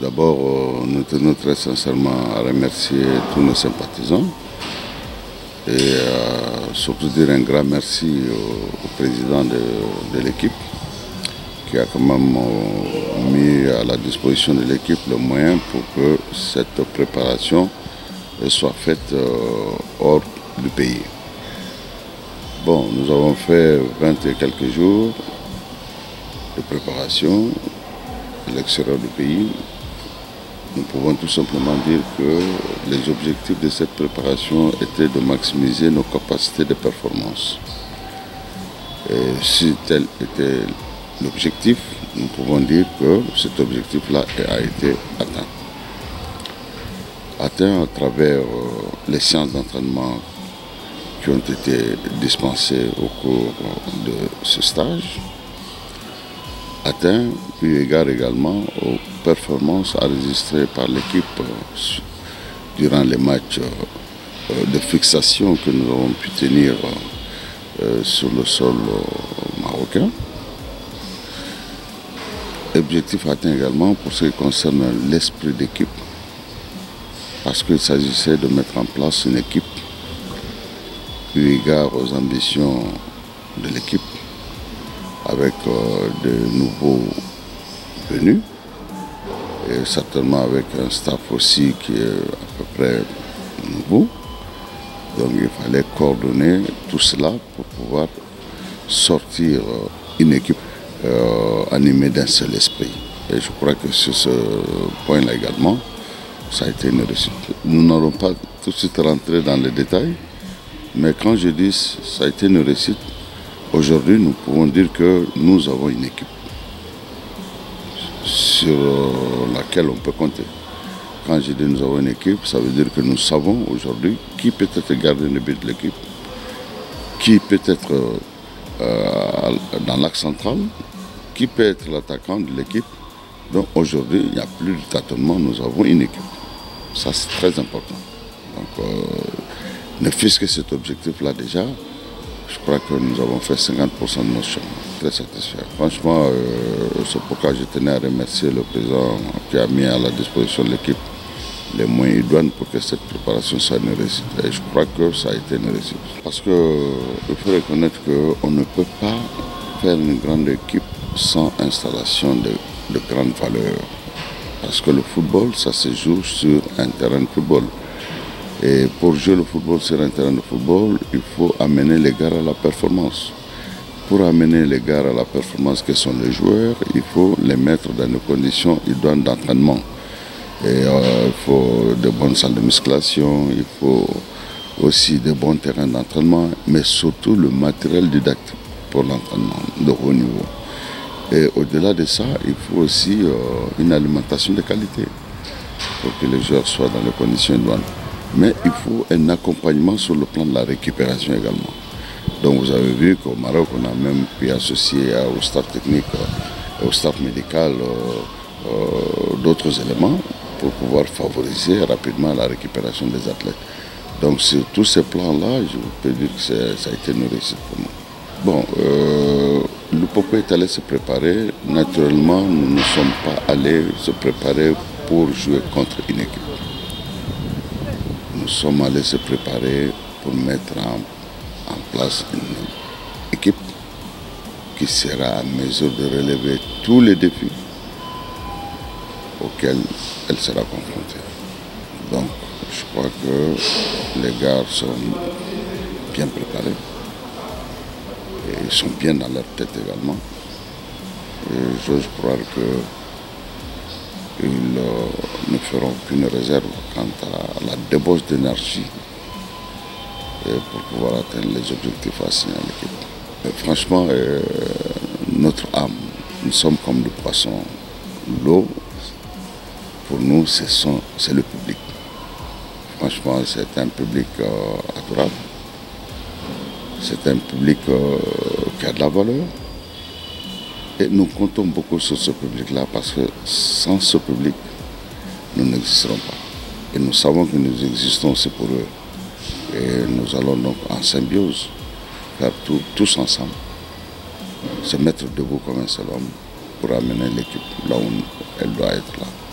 D'abord, nous tenons très sincèrement à remercier tous nos sympathisants et surtout dire un grand merci au président de l'équipe qui a quand même mis à la disposition de l'équipe le moyen pour que cette préparation soit faite hors du pays. Bon, nous avons fait 20 et quelques jours de préparation à l'extérieur du pays. Nous pouvons tout simplement dire que les objectifs de cette préparation étaient de maximiser nos capacités de performance. Et si tel était l'objectif, nous pouvons dire que cet objectif-là a été atteint. Atteint à travers les séances d'entraînement qui ont été dispensées au cours de ce stage, atteint eu égard également aux performances enregistrées par l'équipe durant les matchs de fixation que nous avons pu tenir sur le sol marocain. Objectif atteint également pour ce qui concerne l'esprit d'équipe, parce qu'il s'agissait de mettre en place une équipe eu égard aux ambitions de l'équipe, avec de nouveaux venus et certainement avec un staff aussi qui est à peu près nouveau. Donc il fallait coordonner tout cela pour pouvoir sortir une équipe animée d'un seul esprit. Et je crois que sur ce point-là également, ça a été une réussite. Nous n'allons pas tout de suite rentrer dans les détails, mais quand je dis ça a été une réussite, aujourd'hui, nous pouvons dire que nous avons une équipe sur laquelle on peut compter. Quand je dis nous avons une équipe, ça veut dire que nous savons aujourd'hui qui peut être gardien de but de l'équipe, qui peut être dans l'axe central, qui peut être l'attaquant de l'équipe. Donc aujourd'hui, il n'y a plus de tâtonnement, nous avons une équipe. Ça, c'est très important. Donc, ne fût-ce que cet objectif-là déjà, je crois que nous avons fait 50% de nos chemin. Très satisfait. Franchement, c'est pourquoi je tenais à remercier le président qui a mis à la disposition de l'équipe les moyens idoines pour que cette préparation soit une réussite. Et je crois que ça a été une réussite. Parce qu'il faut reconnaître qu'on ne peut pas faire une grande équipe sans installation de grande valeur. Parce que le football, ça se joue sur un terrain de football. Et pour jouer le football sur un terrain de football, il faut amener les gars à la performance. Pour amener les gars à la performance que sont les joueurs, il faut les mettre dans des conditions idoines d'entraînement. Et il faut de bonnes salles de musculation, il faut aussi de bons terrains d'entraînement, mais surtout le matériel didactique pour l'entraînement de haut niveau. Et au-delà de ça, il faut aussi une alimentation de qualité pour que les joueurs soient dans les conditions idoines. Mais il faut un accompagnement sur le plan de la récupération également. Donc vous avez vu qu'au Maroc, on a même pu associer au staff technique, au staff médical, d'autres éléments pour pouvoir favoriser rapidement la récupération des athlètes. Donc sur tous ces plans-là, je peux dire que ça a été une réussite pour nous. Bon, le Popo est allé se préparer. Naturellement, nous ne sommes pas allés se préparer pour jouer contre une équipe. Nous sommes allés se préparer pour mettre en place une équipe qui sera à mesure de relever tous les défis auxquels elle sera confrontée. Donc, je crois que les gars sont bien préparés et ils sont bien dans leur tête également. Et j'ose croire qu'ils ne feront aucune réserve quant à la débauche d'énergie pour pouvoir atteindre les objectifs assignés à l'équipe. Franchement, notre âme, nous sommes comme le poisson. L'eau, pour nous, c'est le public. Franchement, c'est un public adorable. C'est un public qui a de la valeur. Et nous comptons beaucoup sur ce public-là parce que sans ce public, nous n'existerons pas. Et nous savons que nous existons aussi pour eux. Et nous allons donc en symbiose faire tous ensemble, se mettre debout comme un seul homme pour amener l'équipe là où elle doit être là.